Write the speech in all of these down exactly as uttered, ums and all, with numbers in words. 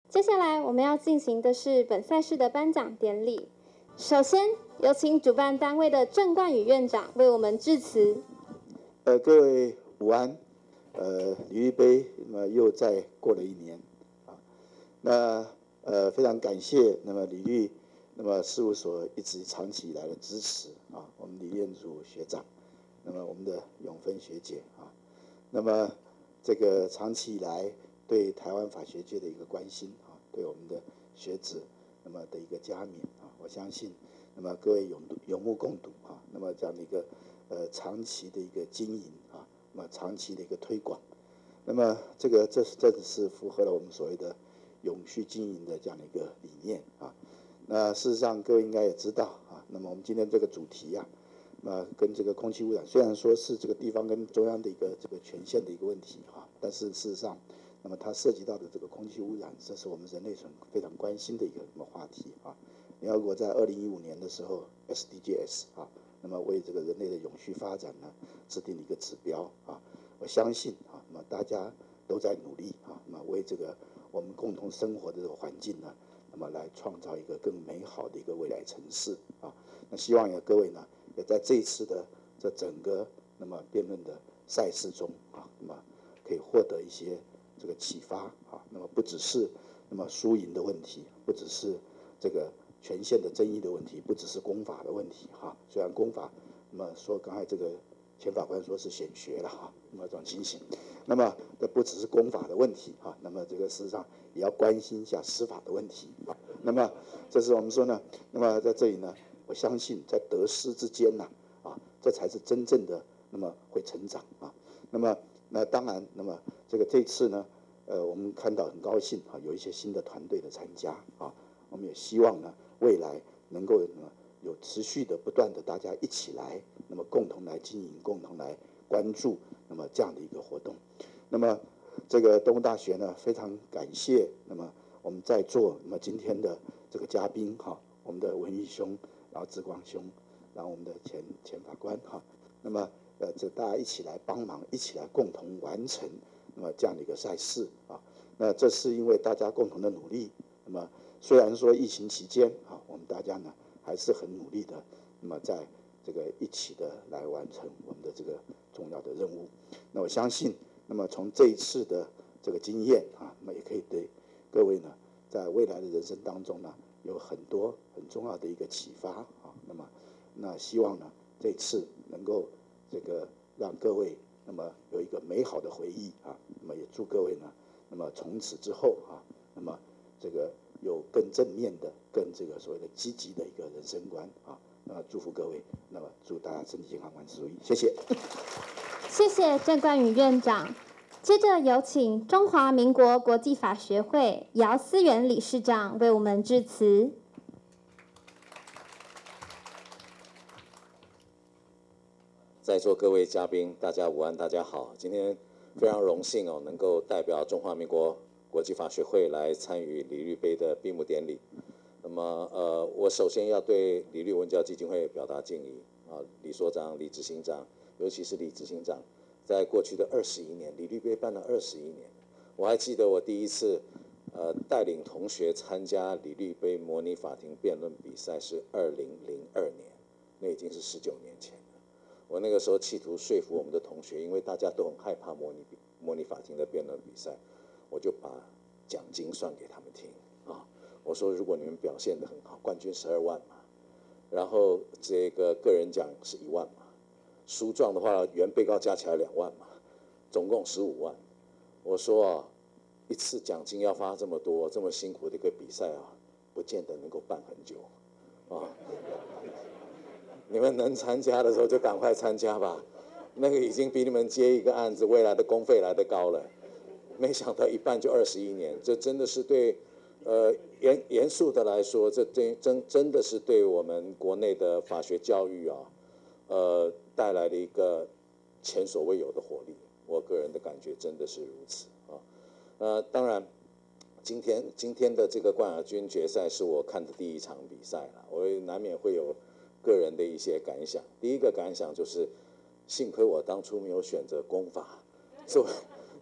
接下来我们要进行的是本赛事的颁奖典礼。首先，有请主办单位的郑冠宇院长为我们致辞。 呃，各位午安。呃，鲤鱼杯那么又再过了一年啊。那呃非常感谢那么鲤鱼那么事务所一直长期以来的支持啊，我们李彦祖学长，那么我们的永芬学姐啊，那么这个长期以来对台湾法学界的一个关心啊，对我们的学子那么的一个加冕啊，我相信那么各位有有目共睹啊，那么这样的一个呃长期的一个经营啊，那么长期的一个推广，那么这个这这是符合了我们所谓的永续经营的这样的一个理念啊。那事实上各位应该也知道啊，那么我们今天这个主题啊，那跟这个空气污染虽然说是这个地方跟中央的一个这个权限的一个问题哈，但是事实上，那么它涉及到的这个空气污染，这是我们人类非常关心的一个什么话题啊。联合国在二零一五年的时候 ，S D Gs 啊，那么为这个人类的永续发展呢制定了一个指标啊。我相信啊，那么大家都在努力啊，那么为这个我们共同生活的这个环境呢，那么来创造一个更美好的一个未来城市啊。那希望也各位呢，也在这一次的这整个那么辩论的赛事中啊，那么可以获得一些这个启发啊。那么不只是那么输赢的问题，不只是这个权限的争议的问题，不只是公法的问题哈。虽然公法那么说刚才这个前法官说是显学了哈，那么这种情形，那么这不只是公法的问题哈，那么这个事实上也要关心一下司法的问题啊。那么这是我们说呢，那么在这里呢，我相信在得失之间呢，啊，这才是真正的那么会成长啊。那么那当然，那么这个这次呢，呃，我们看到很高兴啊，有一些新的团队的参加啊，我们也希望呢，未来能够呢有持续的、不断的大家一起来，那么共同来经营、共同来关注，那么这样的一个活动。那么这个东吴大学呢，非常感谢那么我们在座那么今天的这个嘉宾哈，我们的文义兄，然后志光兄，然后我们的前前法官哈，那么呃这大家一起来帮忙，一起来共同完成那么这样的一个赛事啊。那这是因为大家共同的努力。那么虽然说疫情期间啊，我们大家呢还是很努力的，那么在这个一起的来完成我们的这个重要的任务。那我相信，那么从这一次的这个经验啊，那么也可以对各位呢，在未来的人生当中呢，有很多很重要的一个启发啊。那么，那希望呢，这次能够这个让各位那么有一个美好的回忆啊。那么也祝各位呢，那么从此之后啊，那么这个有更正面的、更这个所谓的积极的一个人生观啊。那么祝福各位，那么祝大家身体健康，万事如意，谢谢。 谢谢郑冠宇院长。接着有请中华民国国际法学会姚思源理事长为我们致辞。 在座各位嘉宾，大家午安，大家好。今天非常荣幸哦，能够代表中华民国国际法学会来参与李律杯的闭幕典礼。那么，呃，我首先要对李律文教基金会表达敬意啊，李所长、李执行长，尤其是李执行长，在过去的二十一年，李律杯办了二十一年。我还记得我第一次呃带领同学参加李律杯模拟法庭辩论比赛是二零零二年，那已经是十九年前了。我那个时候企图说服我们的同学，因为大家都很害怕模拟模拟法庭的辩论比赛，我就把奖金算给他们听啊。我说，如果你们表现得很好，冠军十二万嘛，然后这个个人奖是一万嘛，诉状的话原被告加起来两万嘛，总共十五万。我说啊，一次奖金要发这么多，这么辛苦的一个比赛啊，不见得能够办很久啊。你们能参加的时候就赶快参加吧，那个已经比你们接一个案子未来的公费来得高了。没想到一办就二十一年，这真的是对。呃，严严肃的来说，这真真真的是对我们国内的法学教育啊，呃，带来了一个前所未有的活力。我个人的感觉真的是如此啊。呃，当然，今天今天的这个冠亚军决赛是我看的第一场比赛了，我难免会有个人的一些感想。第一个感想就是，幸亏我当初没有选择公法作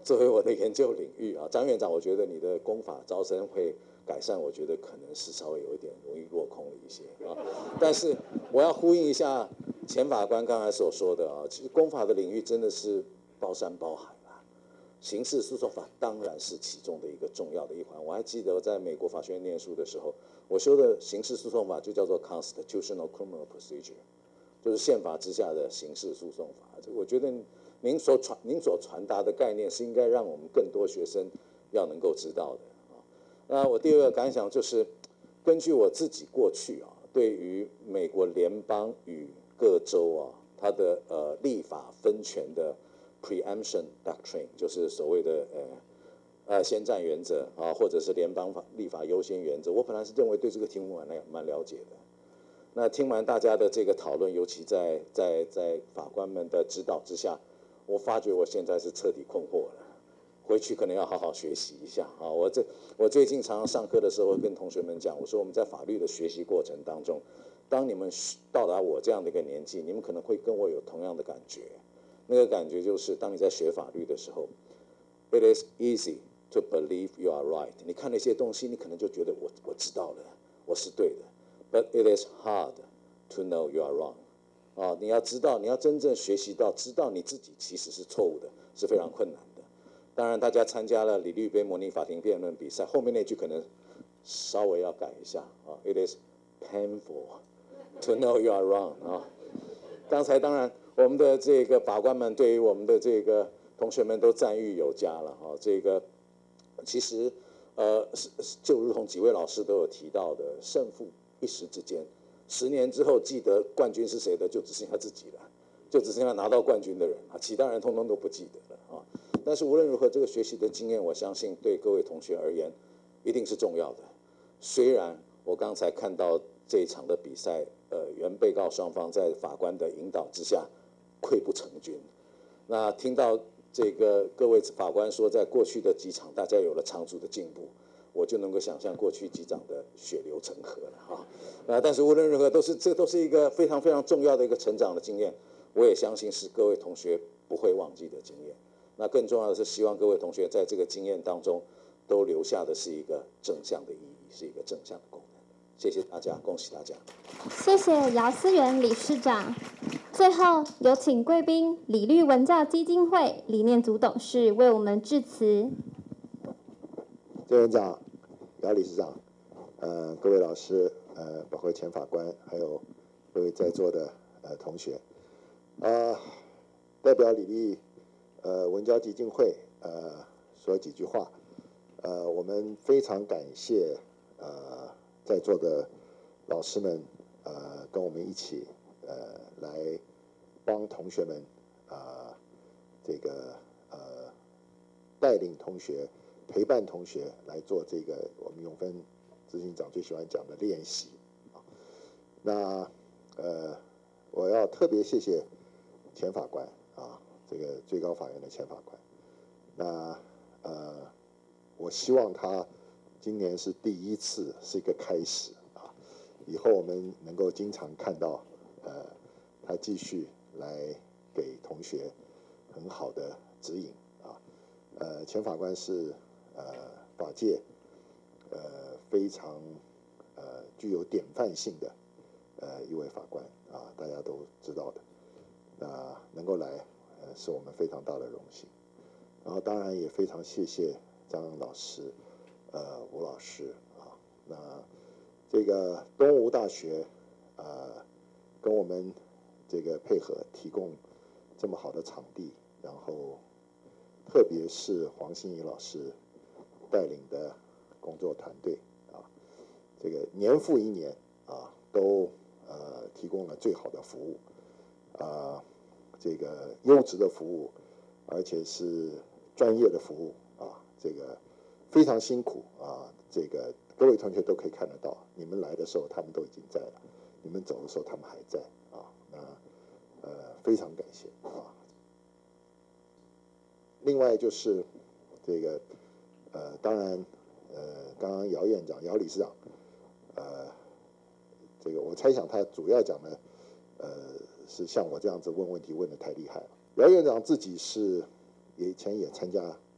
作为我的研究领域啊，张院长，我觉得你的公法招生会改善，我觉得可能是稍微有一点容易落空了一些啊。但是我要呼应一下前法官刚才所说的啊，其实公法的领域真的是包山包海啦。刑事诉讼法当然是其中的一个重要的一环。我还记得我在美国法学院念书的时候，我修的刑事诉讼法就叫做 Constitutional Criminal Procedure， 就是宪法之下的刑事诉讼法。我觉得您所传您所传达的概念是应该让我们更多学生要能够知道的啊。那我第二个感想就是，根据我自己过去啊，对于美国联邦与各州啊，它的呃立法分权的 preemption doctrine， 就是所谓的呃呃先占原则啊，或者是联邦法立法优先原则，我本来是认为对这个题目蛮蛮了解的。那听完大家的这个讨论，尤其在在在法官们的指导之下，我发觉我现在是彻底困惑了，回去可能要好好学习一下啊！我这我最近常常上课的时候会跟同学们讲，我说我们在法律的学习过程当中，当你们到达我这样的一个年纪，你们可能会跟我有同样的感觉。那个感觉就是，当你在学法律的时候 ，it is easy to believe you are right。你看那些东西，你可能就觉得我我知道了，我是对的。But it is hard to know you are wrong。啊，你要知道，你要真正学习到，知道你自己其实是错误的，是非常困难的。当然，大家参加了李律杯模拟法庭辩论比赛，后面那句可能稍微要改一下啊。It is painful to know you are wrong。啊，刚才当然我们的这个法官们对于我们的这个同学们都赞誉有加了啊。这个其实呃，就如同几位老师都有提到的，胜负一时之间。十年之后，记得冠军是谁的，就只剩下自己了，就只剩下拿到冠军的人啊，其他人通通都不记得了啊。但是无论如何，这个学习的经验，我相信对各位同学而言，一定是重要的。虽然我刚才看到这一场的比赛，呃，原被告双方在法官的引导之下溃不成军。那听到这个各位法官说，在过去的几场大家有了长足的进步。我就能够想象过去几场的血流成河了啊！啊，但是无论如何，都是这都是一个非常非常重要的一个成长的经验。我也相信是各位同学不会忘记的经验。那更重要的是，希望各位同学在这个经验当中，都留下的是一个正向的意义，是一个正向的功能。谢谢大家，恭喜大家！ 谢谢姚思源理事长。最后有请贵宾理律文教基金会理念组董事为我们致辞。 郑院长、姚理事长，呃，各位老师，呃，包括前法官，还有各位在座的呃同学，啊、呃，代表理律呃文教基金会呃说几句话，呃，我们非常感谢呃在座的老师们，呃，跟我们一起呃来帮同学们啊、呃、这个呃带领同学。陪伴同学来做这个我们永芬执行长最喜欢讲的练习啊。那呃，我要特别谢谢前法官啊，这个最高法院的前法官。那呃，我希望他今年是第一次，是一个开始啊。以后我们能够经常看到呃，他继续来给同学很好的指引啊。呃，前法官是。呃，法界呃非常呃具有典范性的呃一位法官啊，大家都知道的。那能够来，呃，是我们非常大的荣幸。然后当然也非常谢谢张老师，呃，吴老师啊。那这个东吴大学呃跟我们这个配合，提供这么好的场地，然后特别是黄欣怡老师。带领的工作团队啊，这个年复一年啊，都呃提供了最好的服务，啊，这个优质的服务，而且是专业的服务啊，这个非常辛苦啊，这个各位同学都可以看得到，你们来的时候他们都已经在了，你们走的时候他们还在啊，那呃非常感谢啊。另外就是这个。呃，当然，呃，刚刚姚院长、姚理事长，呃，这个我猜想他主要讲的，呃，是像我这样子问问题问的太厉害了。姚院长自己是以前也参加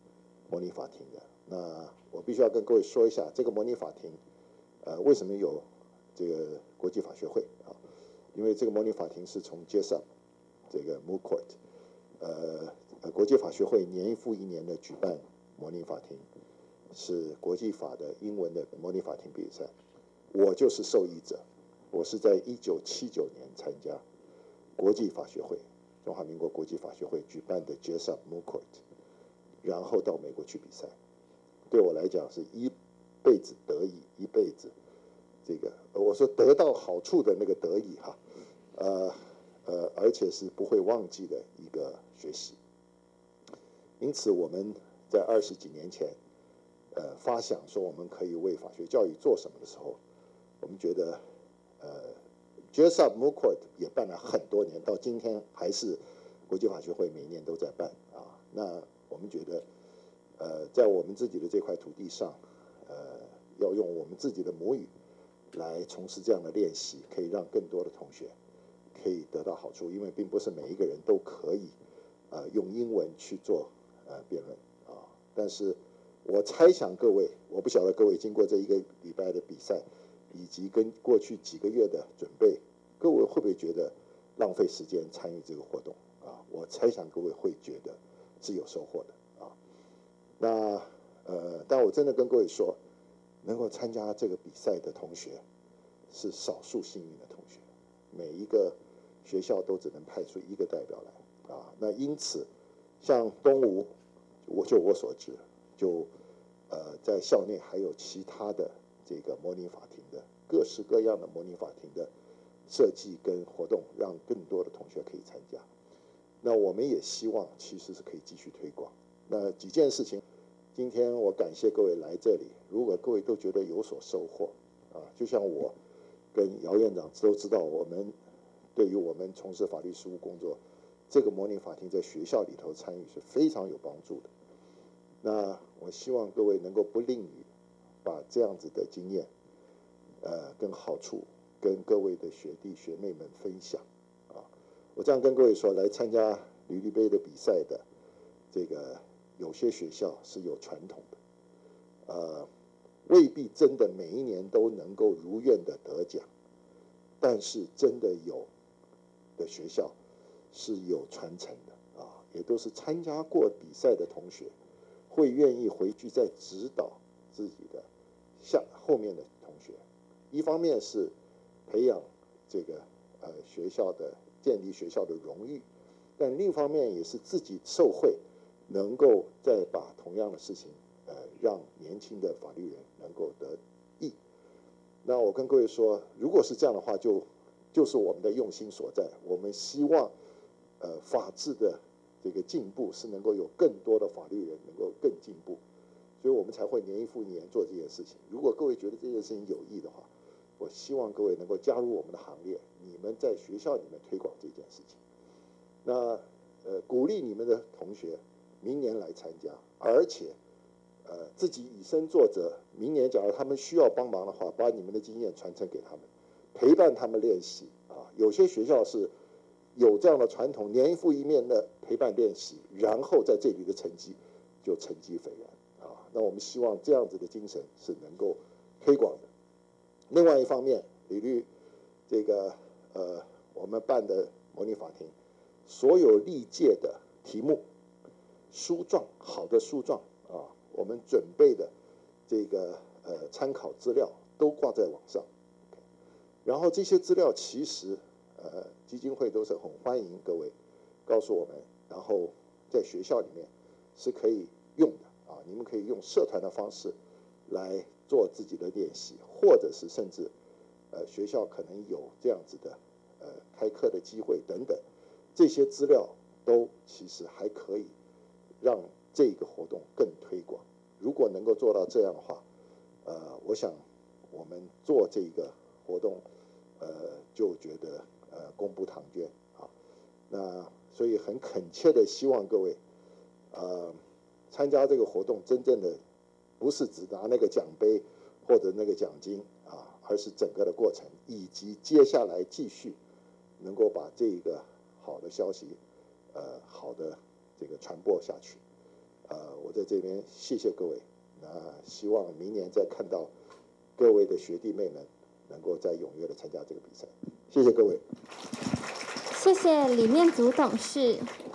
模拟法庭的。那我必须要跟各位说一下，这个模拟法庭，呃，为什么有这个国际法学会啊？因为这个模拟法庭是从 J S A P 这个 Moot Court， 呃，呃国际法学会年复一年的举办模拟法庭，是国际法的英文的模拟法庭比赛。我就是受益者，我是在一九七九年参加国际法学会中华民国国际法学会举办的 J S A P Moot Court， 然后到美国去比赛。对我来讲是一辈子得益，一辈子这个我说得到好处的那个得益哈，呃呃，而且是不会忘记的一个学习。因此我们在二十几年前，呃，发想说我们可以为法学教育做什么的时候，我们觉得，呃 ，J S A P Moot Court 也办了很多年，到今天还是国际法学会每年都在办啊。那我们觉得，呃，在我们自己的这块土地上，呃，要用我们自己的母语来从事这样的练习，可以让更多的同学可以得到好处，因为并不是每一个人都可以，呃，用英文去做呃辩论啊。但是我猜想各位，我不晓得各位经过这一个礼拜的比赛，以及跟过去几个月的准备，各位会不会觉得浪费时间参与这个活动啊？我猜想各位会觉得是有收获的啊。那呃，但我真的跟各位说，能够参加这个比赛的同学是少数幸运的同学，每一个学校都只能派出一个代表来啊。那因此，像东吴，我就我所知，就呃在校内还有其他的这个模拟法庭的各式各样的模拟法庭的设计跟活动，让更多的同学可以参加。那我们也希望其实是可以继续推广。那几件事情，今天我感谢各位来这里。如果各位都觉得有所收获啊，就像我跟姚院长都知道，我们对于我们从事法律事务工作，这个模拟法庭在学校里头参与是非常有帮助的。那我希望各位能够不吝于把这样子的经验，呃，跟好处跟各位的学弟学妹们分享啊。我这样跟各位说，来参加履历杯的比赛的这个有些学校是有传统的，呃，未必真的每一年都能够如愿的得奖，但是真的有的学校是有传承的啊，也都是参加过比赛的同学会愿意回去再指导自己的下后面的同学。一方面是培养这个呃学校的建立学校的荣誉，但另一方面也是自己受惠，能够再把同样的事情呃让年轻的法律人能够得益。那我跟各位说，如果是这样的话，就就是我们的用心所在。我们希望呃法治的这个进步是能够有更多的法律人能够更进步，所以我们才会年复一年做这件事情。如果各位觉得这件事情有益的话，我希望各位能够加入我们的行列，你们在学校里面推广这件事情。那呃鼓励你们的同学明年来参加，而且呃自己以身作则，明年假如他们需要帮忙的话，把你们的经验传承给他们，陪伴他们练习啊。有些学校是有这样的传统，年复一年的陪伴练习，然后在这里的成绩就成绩斐然啊。那我们希望这样子的精神是能够推广的。另外一方面，履律这个呃我们办的模拟法庭，所有历届的题目、书状，好的书状啊，我们准备的这个呃参考资料都挂在网上。然后这些资料其实呃基金会都是很欢迎各位告诉我们，然后在学校里面是可以用的啊，你们可以用社团的方式来做自己的练习，或者是甚至呃学校可能有这样子的呃开课的机会等等，这些资料都其实还可以让这个活动更推广。如果能够做到这样的话，呃，我想我们做这个活动，呃，就觉得呃功不唐捐啊。那所以很恳切的希望各位，呃，参加这个活动，真正的不是只拿那个奖杯或者那个奖金啊，而是整个的过程，以及接下来继续能够把这个好的消息，呃，好的这个传播下去。 呃，我在这边谢谢各位，那希望明年再看到各位的学弟妹们能够再踊跃的参加这个比赛，谢谢各位。 谢谢李念祖董事。